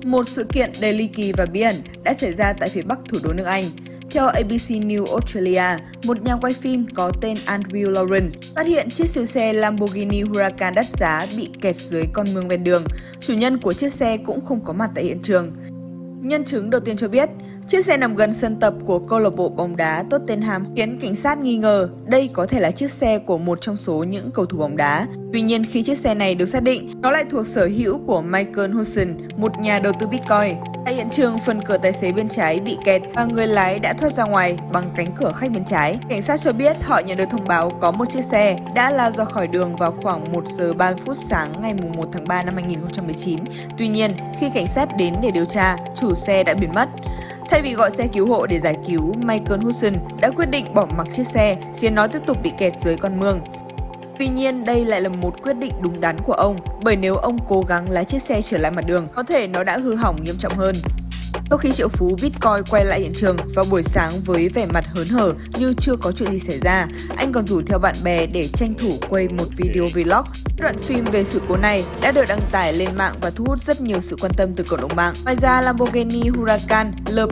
Một sự kiện đầy ly kỳ và bí ẩn đã xảy ra tại phía bắc thủ đô nước Anh. Theo ABC News Australia, một nhà quay phim có tên Andrew Lauren phát hiện chiếc siêu xe Lamborghini Huracan đắt giá bị kẹt dưới con mương ven đường. Chủ nhân của chiếc xe cũng không có mặt tại hiện trường. Nhân chứng đầu tiên cho biết, chiếc xe nằm gần sân tập của câu lạc bộ bóng đá Tottenham khiến cảnh sát nghi ngờ đây có thể là chiếc xe của một trong số những cầu thủ bóng đá. Tuy nhiên, khi chiếc xe này được xác định, nó lại thuộc sở hữu của Michael Hudson, một nhà đầu tư Bitcoin. Tại hiện trường, phần cửa tài xế bên trái bị kẹt và người lái đã thoát ra ngoài bằng cánh cửa khách bên trái. Cảnh sát cho biết họ nhận được thông báo có một chiếc xe đã lao ra khỏi đường vào khoảng 1 giờ 30 phút sáng ngày 1 tháng 3 năm 2019. Tuy nhiên, khi cảnh sát đến để điều tra, chủ xe đã biến mất. Thay vì gọi xe cứu hộ để giải cứu, Michael Hudson đã quyết định bỏ mặc chiếc xe khiến nó tiếp tục bị kẹt dưới con mương. Tuy nhiên, đây lại là một quyết định đúng đắn của ông, bởi nếu ông cố gắng lái chiếc xe trở lại mặt đường, có thể nó đã hư hỏng nghiêm trọng hơn. Sau khi triệu phú Bitcoin quay lại hiện trường vào buổi sáng với vẻ mặt hớn hở như chưa có chuyện gì xảy ra, anh còn rủ theo bạn bè để tranh thủ quay một video vlog. Đoạn phim về sự cố này đã được đăng tải lên mạng và thu hút rất nhiều sự quan tâm từ cộng đồng mạng. Ngoài ra, Lamborghini Huracan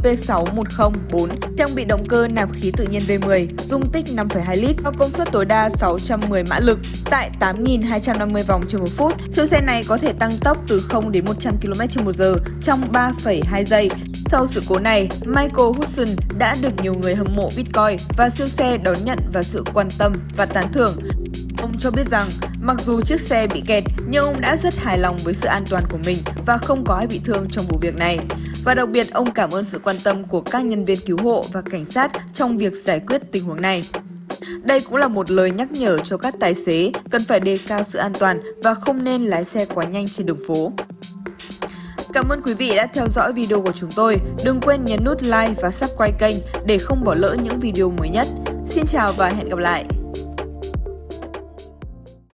LP6104 trang bị động cơ nạp khí tự nhiên V10, dung tích 5,2 lít và công suất tối đa 610 mã lực tại 8.250 vòng trên một phút. Siêu xe này có thể tăng tốc từ 0 đến 100 km/h trong 3,2 giây. Sau sự cố này, Michael Hudson đã được nhiều người hâm mộ Bitcoin và siêu xe đón nhận và sự quan tâm và tán thưởng. Ông cho biết rằng, mặc dù chiếc xe bị kẹt, nhưng ông đã rất hài lòng với sự an toàn của mình và không có ai bị thương trong vụ việc này. Và đặc biệt, ông cảm ơn sự quan tâm của các nhân viên cứu hộ và cảnh sát trong việc giải quyết tình huống này. Đây cũng là một lời nhắc nhở cho các tài xế cần phải đề cao sự an toàn và không nên lái xe quá nhanh trên đường phố. Cảm ơn quý vị đã theo dõi video của chúng tôi. Đừng quên nhấn nút like và subscribe kênh để không bỏ lỡ những video mới nhất. Xin chào và hẹn gặp lại!